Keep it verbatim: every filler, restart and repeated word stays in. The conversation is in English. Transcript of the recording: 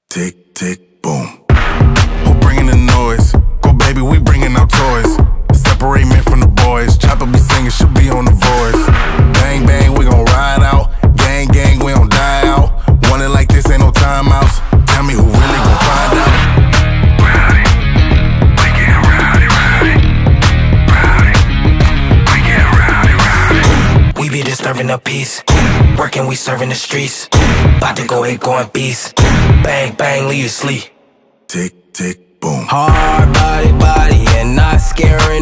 Tick, tick, boom. Who bringing the noise? Go baby, we bringing our toys. Separate men from the boys. Chopper be singing, she'll be on the voice. Bang, bang, we gon' ride out. Gang, gang, we don't die out. Want it like this, ain't no timeouts. Tell me who really gon' find out. Rowdy, we get rowdy, rowdy. Rowdy, we get rowdy, rowdy. We be disturbing the peace. Working, we serving the streets. About to go eight, going beast. Bang, bang, leave you sleep. Tick, tick, boom. Hard body, body, and not scaring